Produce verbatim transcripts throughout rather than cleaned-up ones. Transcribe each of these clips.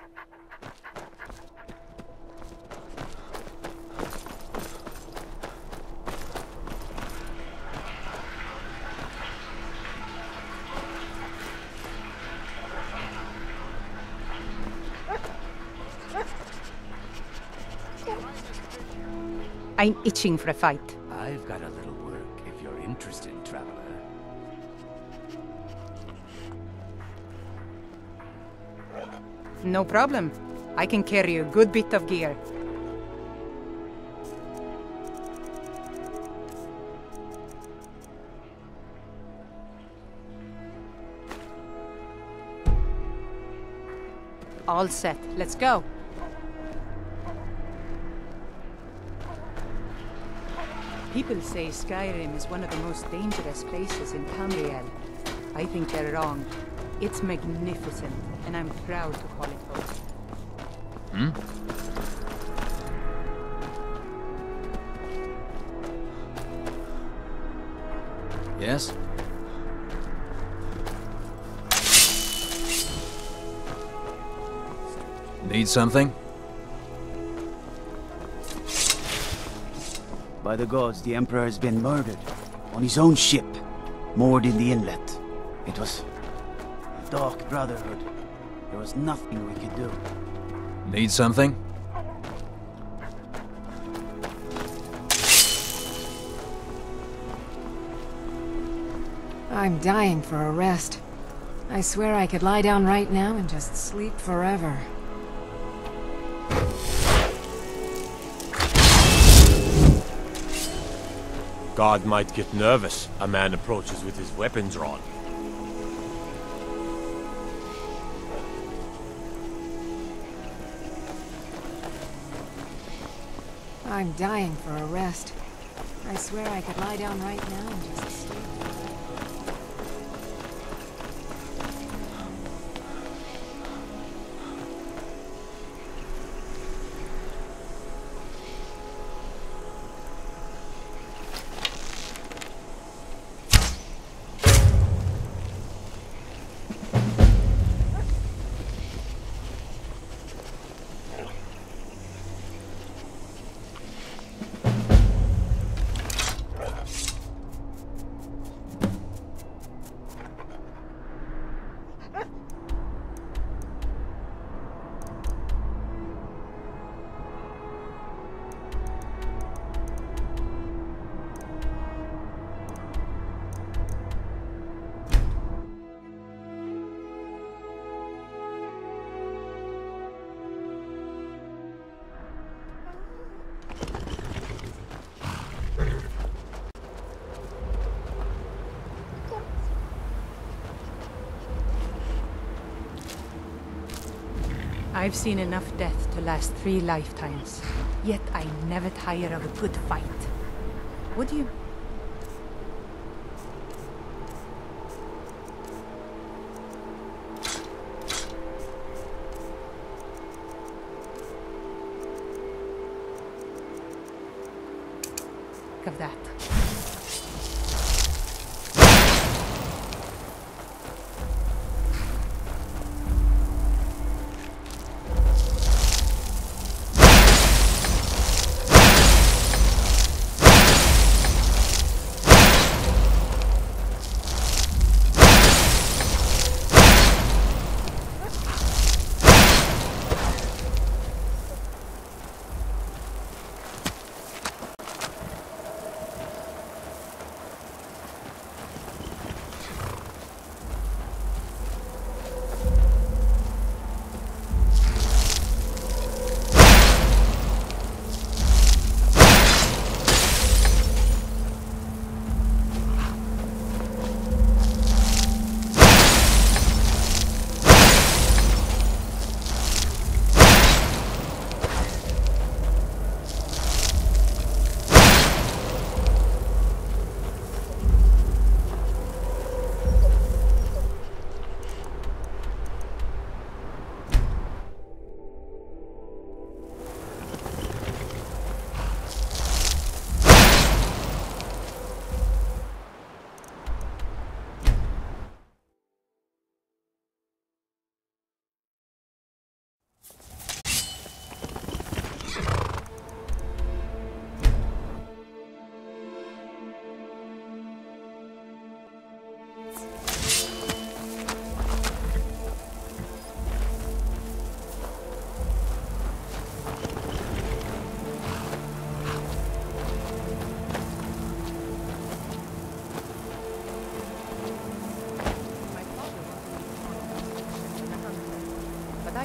I'm itching for a fight. I've got a little work if you're interested, traveler. No problem. I can carry a good bit of gear. All set. Let's go. People say Skyrim is one of the most dangerous places in Tamriel. I think they're wrong. It's magnificent, and I'm proud to call it home. Hmm? Yes? Need something? By the gods, the Emperor has been murdered. On his own ship. Moored in the inlet. It was a dark brotherhood. There was nothing we could do. Need something? I'm dying for a rest. I swear I could lie down right now and just sleep forever. God might get nervous. A man approaches with his weapon drawn. I'm dying for a rest. I swear I could lie down right now and just sleep. I've seen enough death to last three lifetimes. Yet I never tire of a good fight. What do you... of that?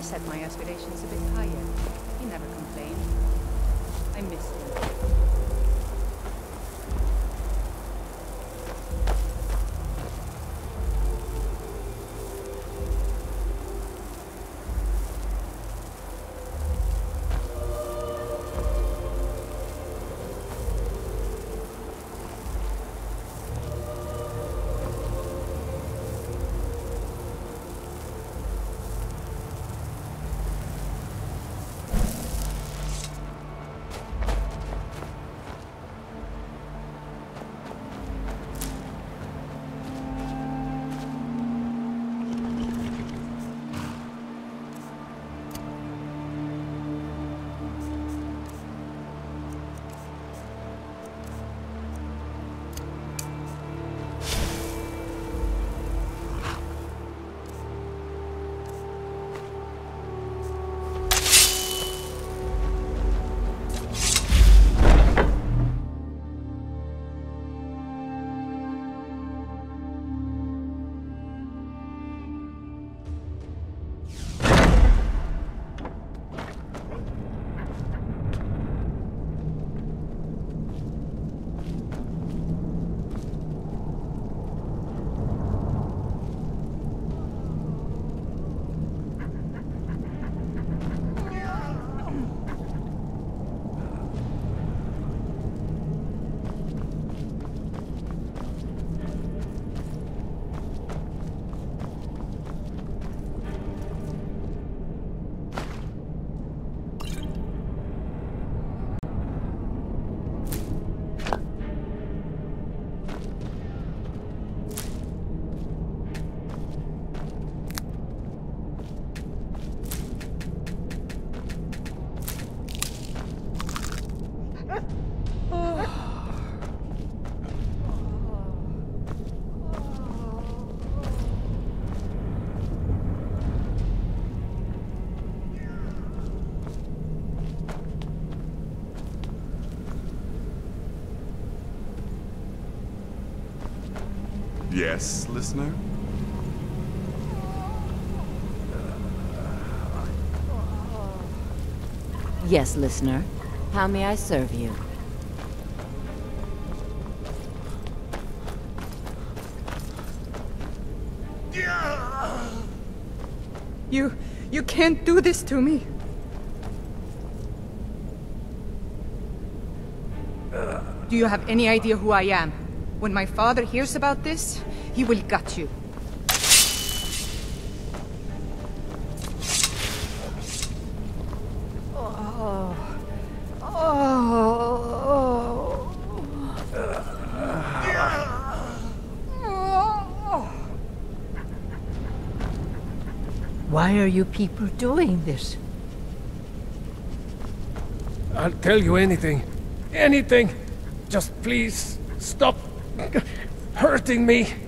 set my aspirations a bit higher. He never complained. I missed him. Yes, listener? Yes, listener. How may I serve you? You... you can't do this to me. Do you have any idea who I am? When my father hears about this, he will gut you. Oh. Oh. Why are you people doing this? I'll tell you anything. Anything! Just please, stop hurting me.